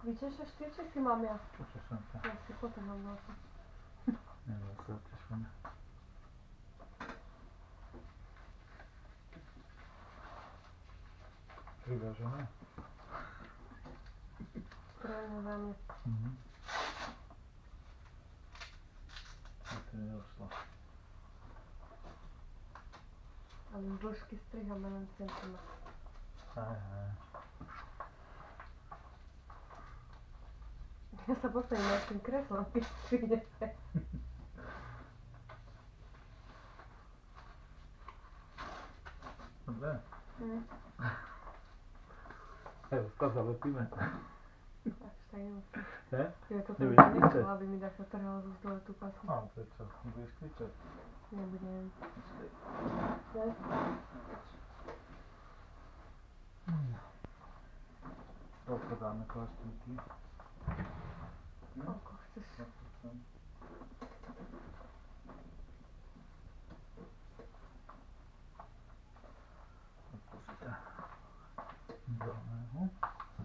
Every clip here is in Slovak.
Vyčešaš ty, či si mám ja? Počešam ťa. Ja si potrhám vlasy. Neviem, sa očešujem. Privážené? Správne za mňa. A to je nedošlo. Ale z dĺžky striham len centimetr. Aj. Ja sa postavím aj s tým kreslom, keď strihnete. Dobre. Až To zalepíme. tak nemusím. Ne? Ja toto Nebudeš nechcela, kričať? aby mi Daša trhala zo stole tú pasu. A, prečo? Nebudeš kričať? Nebudem. Počkej. Ne? Toľko dáme plaštíky. Koľko chceš? Odpustite. Dolného.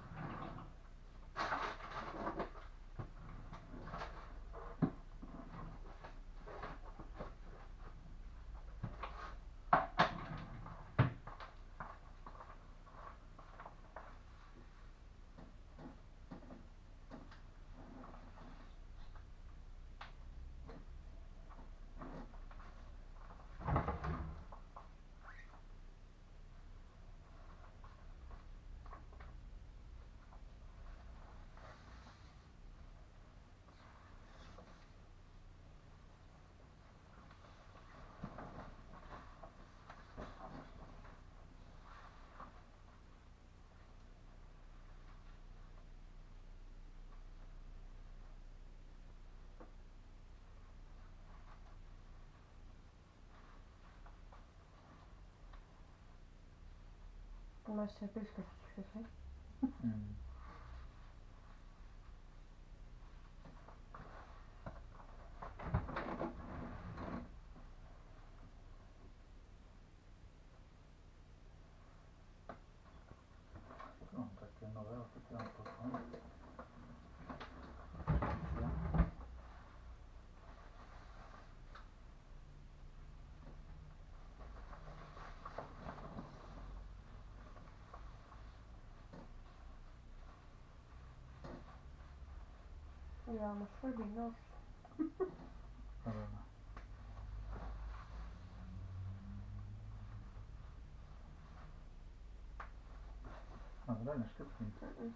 Máš ešte aj priška, si chceš, hej? Mám také nové, ale také mám potom. Ja, máš tvrdý nos. Dobre. Dobre, neškrtím.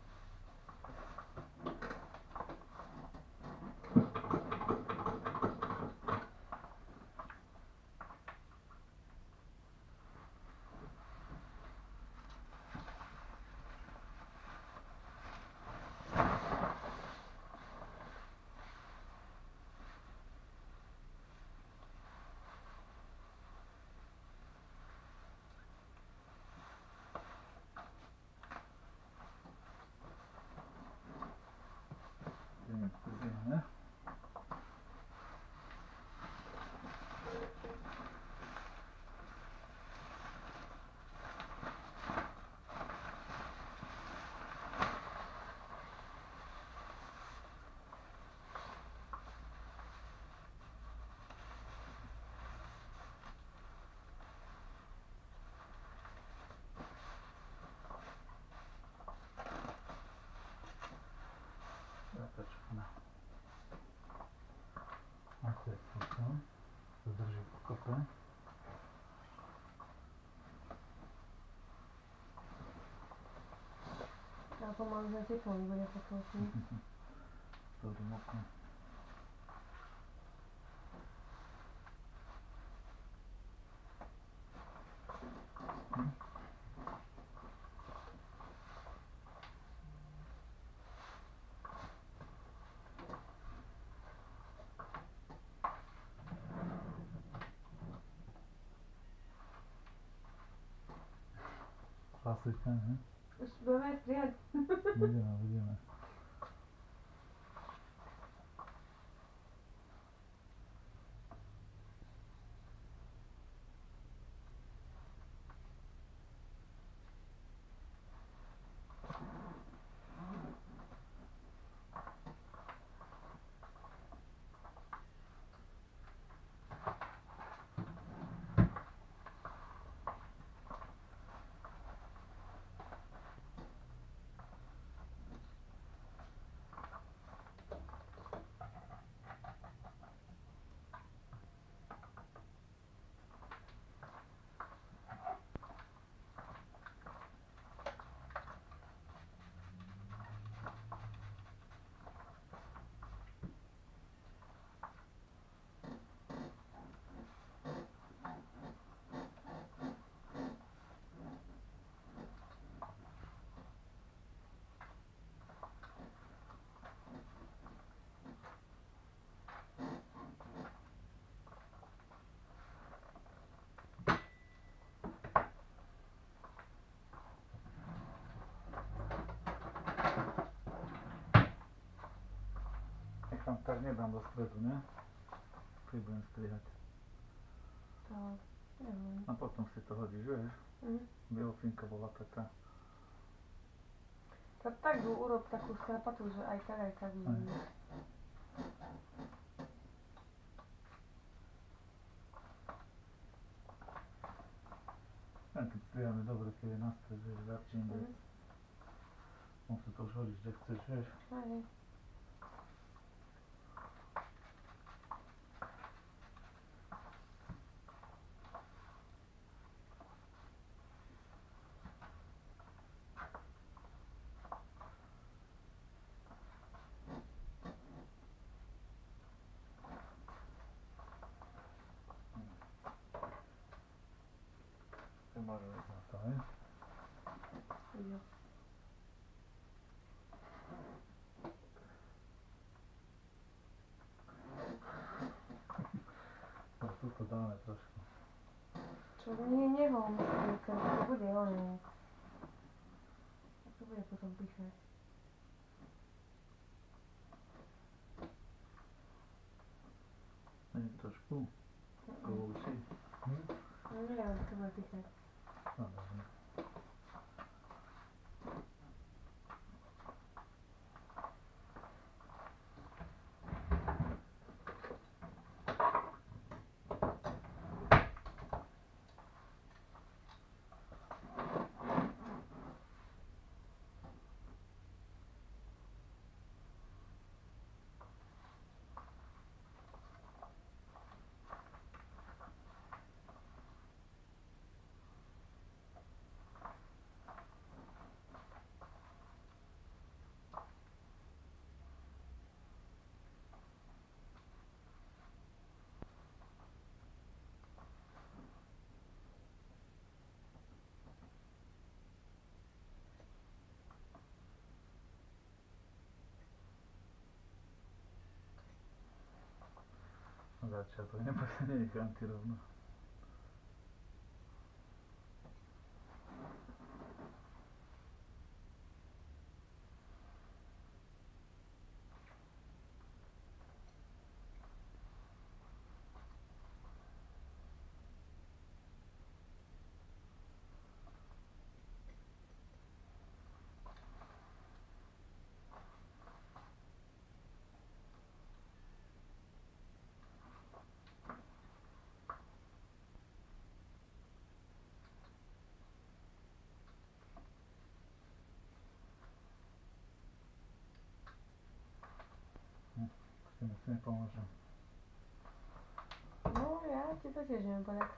Ideme. Zatačíme. A to je celkom. Zdrží pokope. A pomalu sme teplo, bude potlesný. Dobrým oknom. Hlasujte, ne? Už budeme strihať. Budeme. tam tak nedám do stredu, ne? Keď budem strihať. Tak, neviem. A potom si to hodíš, vieš? Bielofinka bola taká. Tak urob takú skrapatu, že aj tak vidíš. Len keď striháme dobre, keď je na stred, vieš, začím viac. Musí to už hodiť, kde chceš, vieš? Hej. Môže ísť na to, hej? Jo. No, tuto dáme trošku. Čo nie nehol, to bude oné. To bude potom píchať. Nie, trošku. Kousi. No nie, ale to bude píchať. No, dobre. Začiatok, nenechám ti rovno. Si nepomôžem. No ja ti to tiež neviem povedať.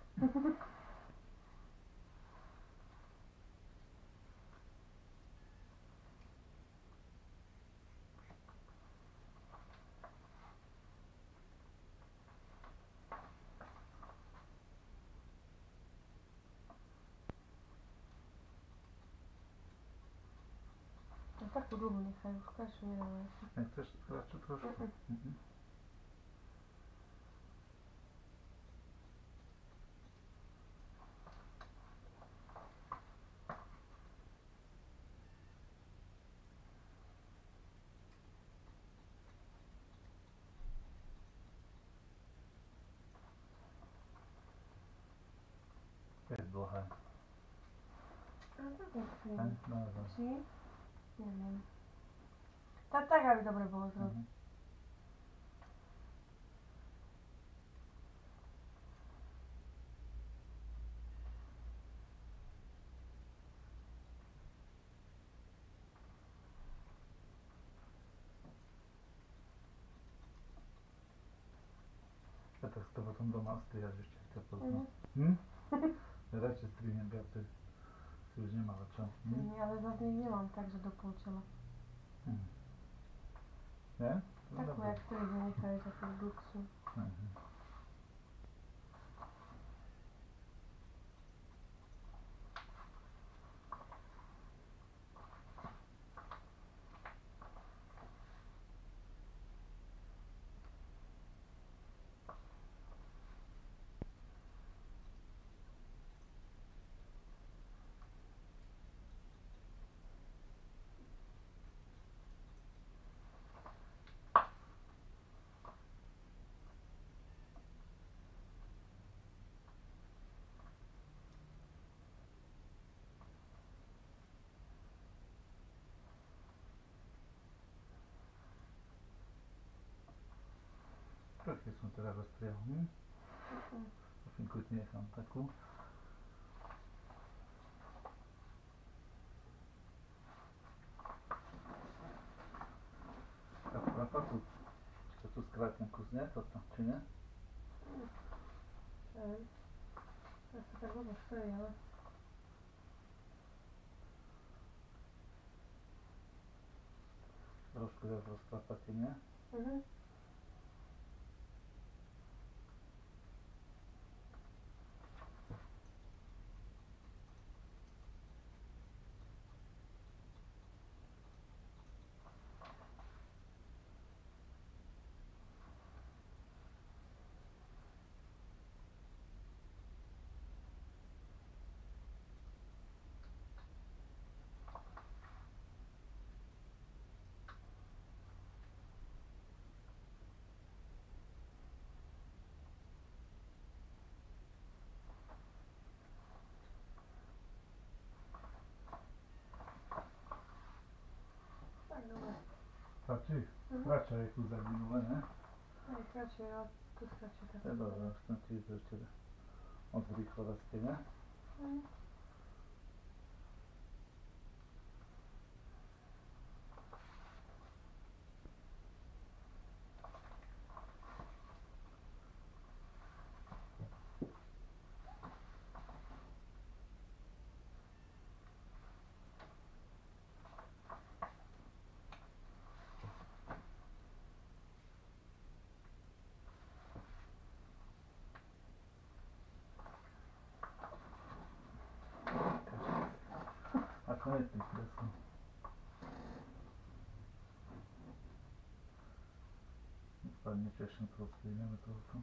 No takú dlhú nechaj, už kašu nedávaj. Nechceš kratšiu trošku? Je dlhé. A tak nechci. Dobre. Či? Neviem. Tak, aby dobre bolo zrobiť. A tak si to potom doma strihaš ešte, keď ťa poznám. Ja radšej strihnem viacej. Si už nemala čo. Nie, ale zase nemám tak, že do polčela. Nie? Takú, jak strihne nechaješ, takú dlhšiu. keď som teraz rozstriehol. Finku ti nechám takú. A tu, to skrátim kus, nie? Toto, či nie? Neviem. Ja sa tak vôbec stojí, ale... Trošku viac rozklapate, nie? Tak, dobre. Stačí? Kratšie je tu za minule, ne? Aj kratšie, ale tu stačí tak. To je dobré, už som ti ešte moc rýchlo rastie, ne? Ako je tých presne. Spadne češem proste, ideme tohoto.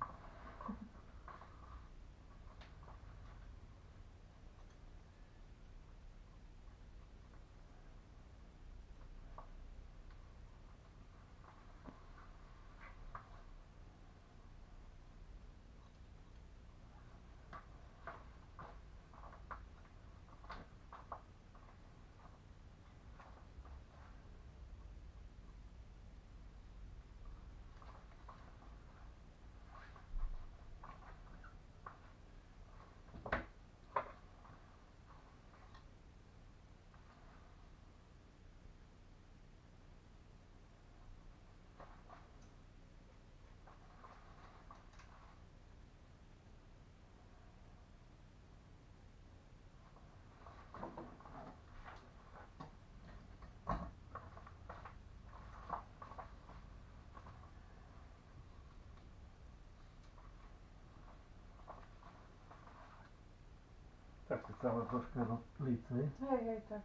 Tak si celá troška líce. Hej, tak.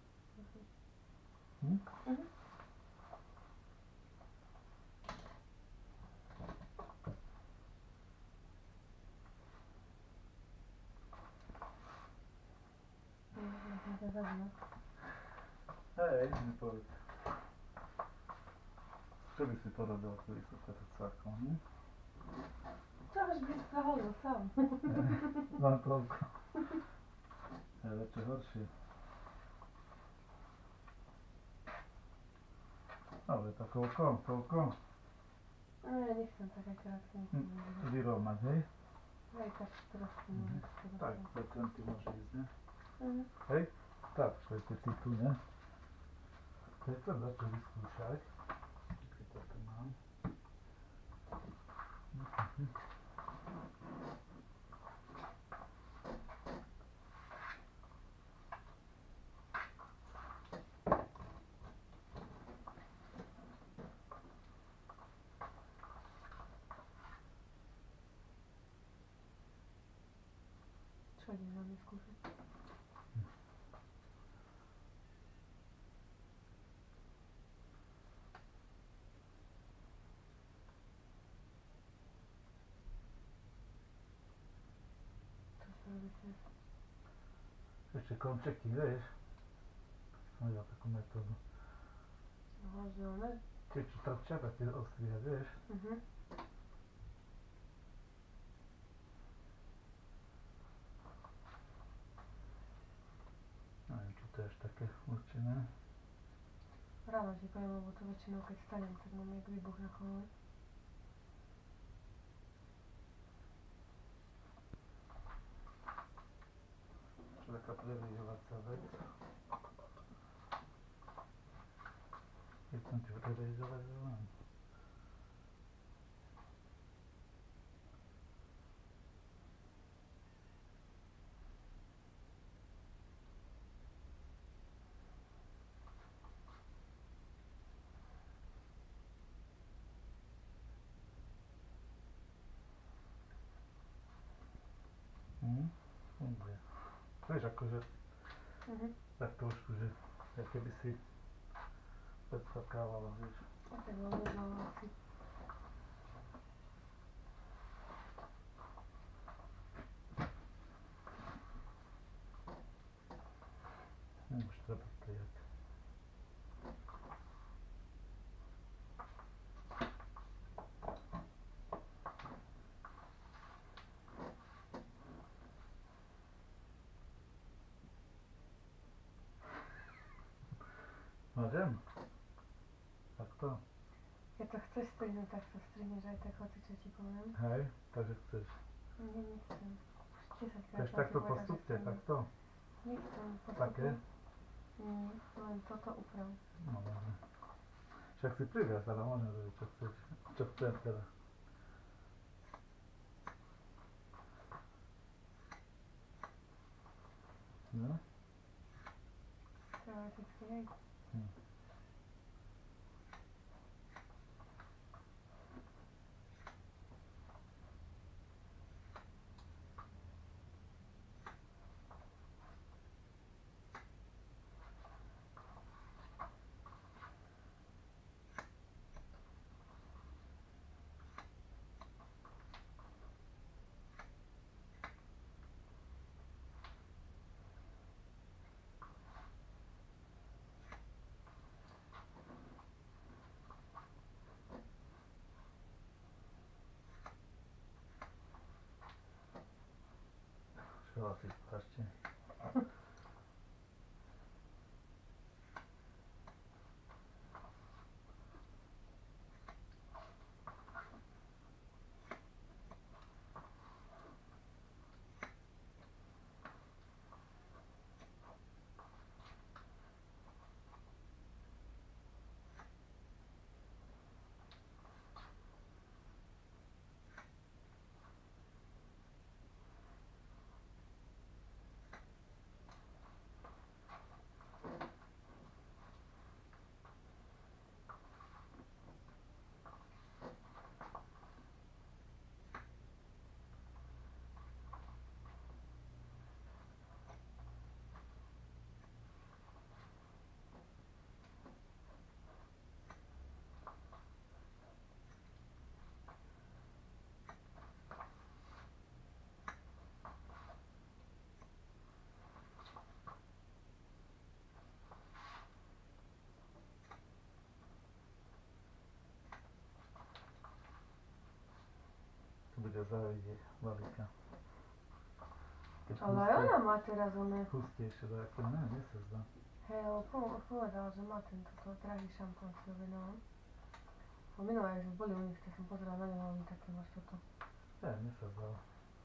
Hej, nepovedz. Čo by si porobil, keby sa to cvakol, hm? Čo máš byť zahodil sám? Len toľko. Je lepšie horšie. Ale to koľko? Nie, nechcem také krátke. Vyrovnať, hej? Hej, tak trošku môžeš. Tak, ten ty môže ísť, ne? Mhm. Hej? Tak, šlejte si tu, ne? Keď chcem začať vyskúšať. Keď toto mám. Čo idem na mňa skúšať? Čo sa robí teraz? Ešte končeky, vieš? Som videl takú metódu. Aha, že one? Tie, čo trčia, tak tie ostriha, vieš? Neviem, či to je až také určené. Ráno si poviem, lebo to väčšinou keď stanem, tak mám jak výbuch na kolene. taká preriežovacia vec. Keď som ti preriežovať, že mám. Funguje. Vieš, akože tak trošku, že keby si predsakávala, vieš. A tak veľmi malo asi. Už treba prijať. Môžem? Takto? Keď to chceš strihnúť, tak to strihneš aj tak, hoci čo ti poviem. Hej, takže chceš. Nie, nechcem. Už 10 krát Chceš som takto ti povedala, že postupne, chcem. takto? Nechcem postupne. Také? Nie, len toto uprav. No dobre. Však si priviaz, ale môžem robiť, čo chceš. Čo chcem teda. No? Teoreticky, hej. Čo asi ešte? Tu bude závidieť Valika. Ale aj ona má teraz oné. Hustejšie, tak to ne, mne sa zdá. Hej, lebo povedala, že má tento drahý šampón si objednala. Minulé, že boli u nich, tak som pozerala na neho, oni také máš toto. Hej, mne sa zdá.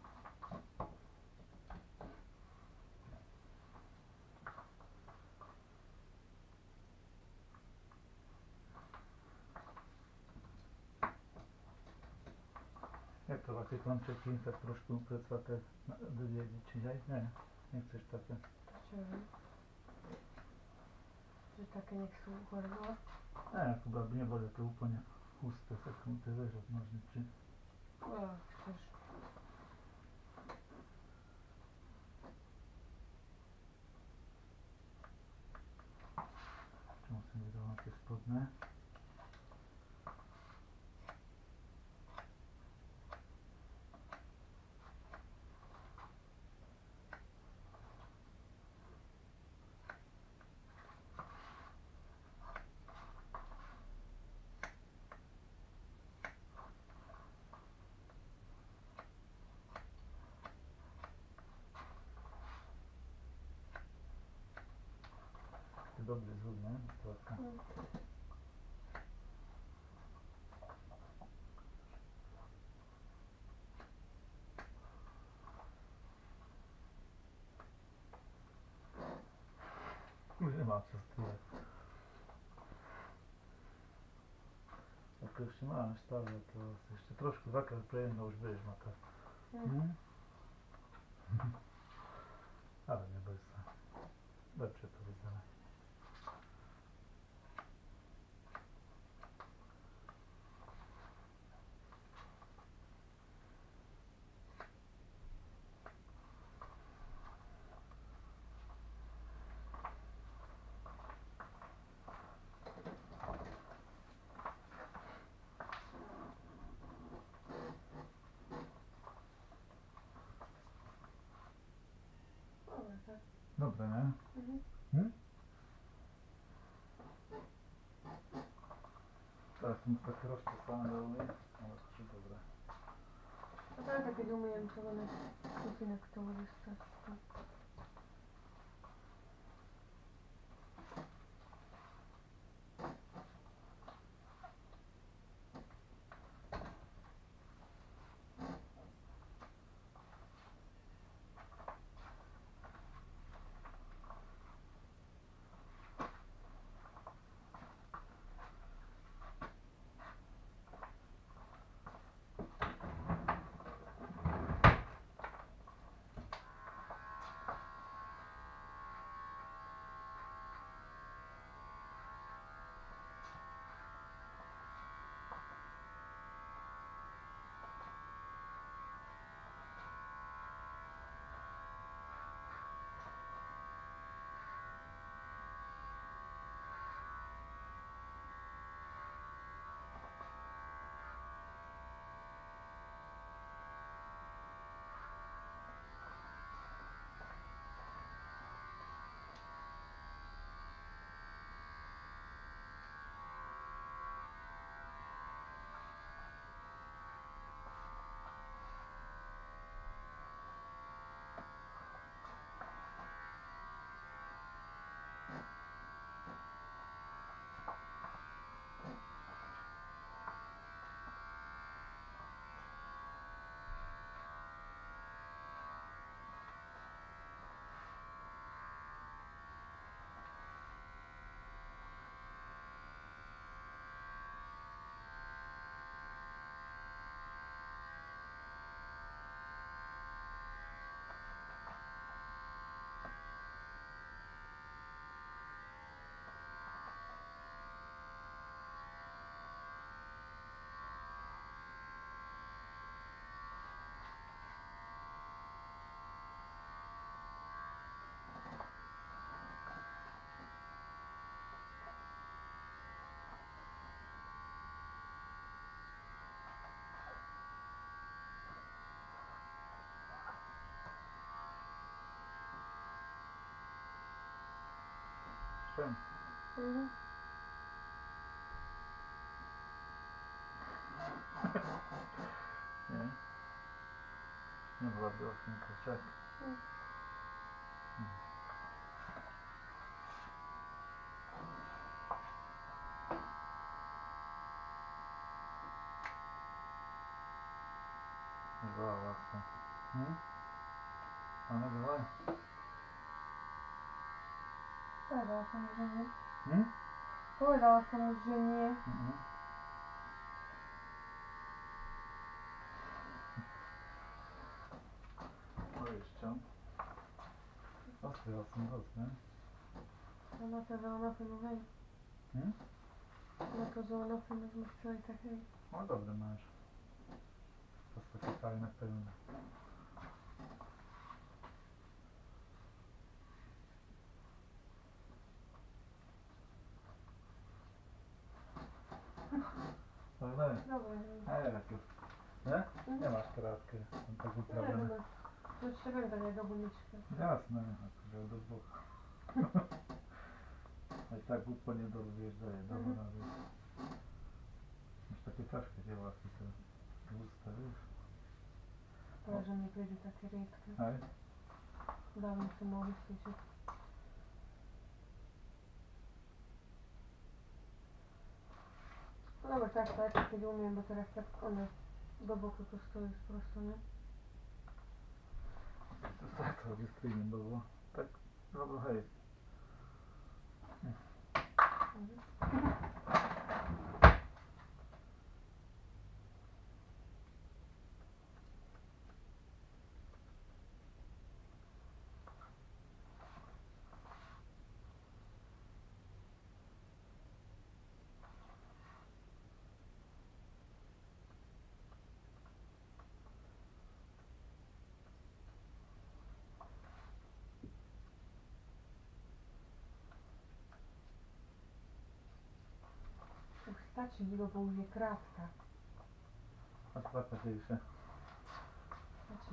Jak to také končeky, tak trošku predsvaté do dedičiť, hej? Ne, nechceš také. Čo je? Že také nech sú hore dole? Ne, ako by neboli také úplne husté, seknuté, vieš, od nožnici. Ja, chceš. Čo musím vyrovnať tie spodné. Dobrý zvuk, ne? Tvorka. przez tyle. Jak jeszcze mamy stawę, to jeszcze troszkę zakaz приємно już byś maka. Ale nie boję się. Lepsze to widzę. Dobre, nie? Teraz są takie rozczesane dolny, ale to dobre. A teraz takie umyję trzeba na kupinek, to może jeszcze. Schön. Nie? Nie byłaby ośmienka, czek. Nie była łatwa. A nie była? Powiedziała sam, że nie. Powiedziała sam, że nie. No jeszcze. Ostry, ostry. Ona to, że ona filmuje. Ona to, że ona filmuje, że chce i takie. No dobry masz. To jest takie fajne pełne. Dobra. Dobra. Jak już. Nie? Nie masz kratki. Są tak uprawione. To jeszcze będę nie do buliczki. Jasne, że do dwóch. A i tak głupio nie dorwiesz daje, dobra rady. Masz takie czaszki dzieławki, to usta, wiesz? Ale że nie będzie takie rybki. Hej? Dawno się mogli świecić. No dobra, tak kiedy umiem, bo teraz tak one do boku to stoi po prostu, nie? To tak, to jest streaming było. Tak, no hej. Už stačí, lebo už je krátka. A trapezejšie. Stačí.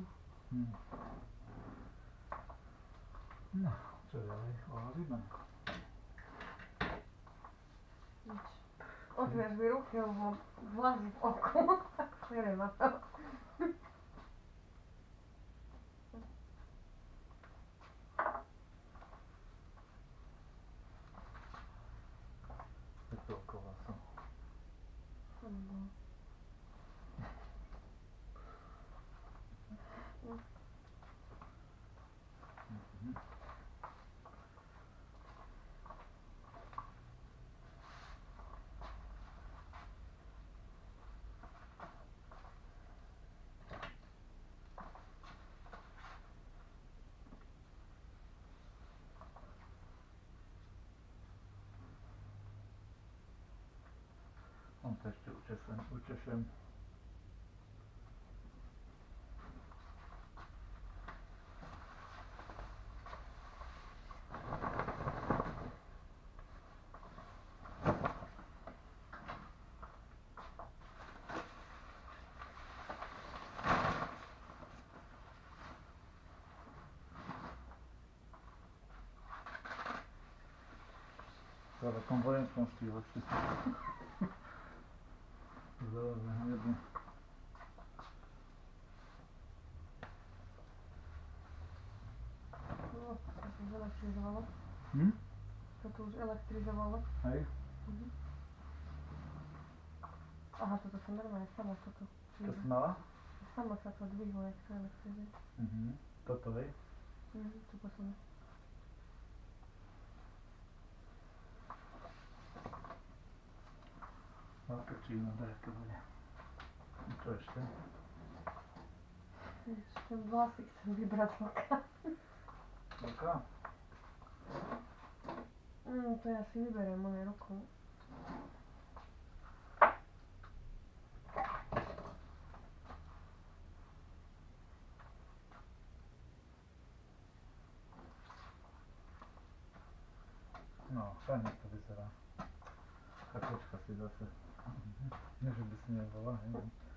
No, čo ďalej? Ohalíme. Nič. Otvieraš mi ruky, lebo vlázi v oku. Tak šere ma to. Pepelková som. On to ešte učešem. V takom vojenskom štýle si. Zelené hnebu. No, to už elektrizovalo. Toto už elektrizovalo. Hej? Aha, toto sa normálne samo toto. To si mala? Samo sa to dvihuje, jak sa elektrizuje. Toto, hej? To posledné. Veľké číno, aké bude. Čo ešte? Ešte vlasy chcem vybrať vlka. Vlka? To ja si vyberiem moje rukou. No, fajne to vyzerá. Kakočka si zase. Nie, že by si nebola, hej.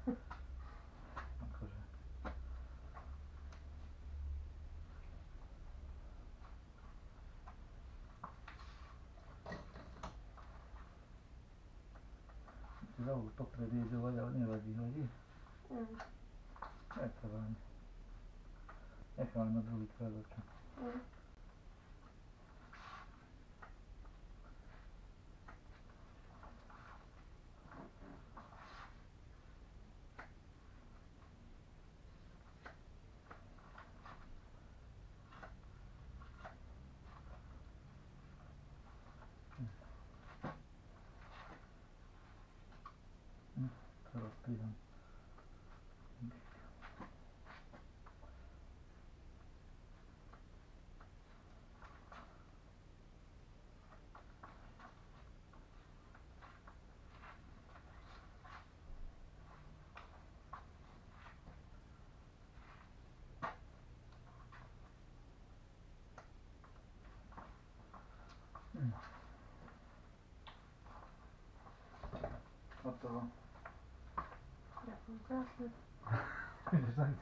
Akože. Ti dalo poprediezovať, ale nevadí, hodí? Je to veľmi. Necháme na druhý krát oči. Teraz pridám. Hotovo. Ďakujem krásne. Ideš zajít.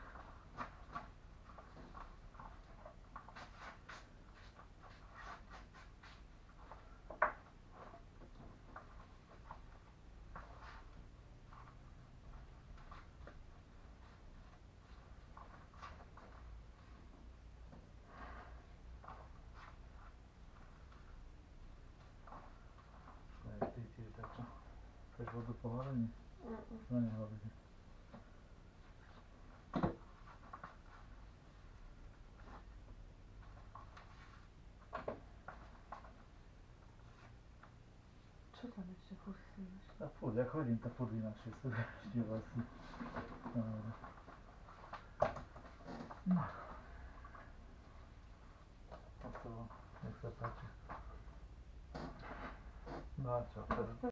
Ty tiež takto. Chceš vodu po hlavení? Na nehlavení. tam jeszcze chusty już? A furt, jak hodím, tak po 12 sa ešte vlastne. No. A to, nech sa páči. No a čo, teraz?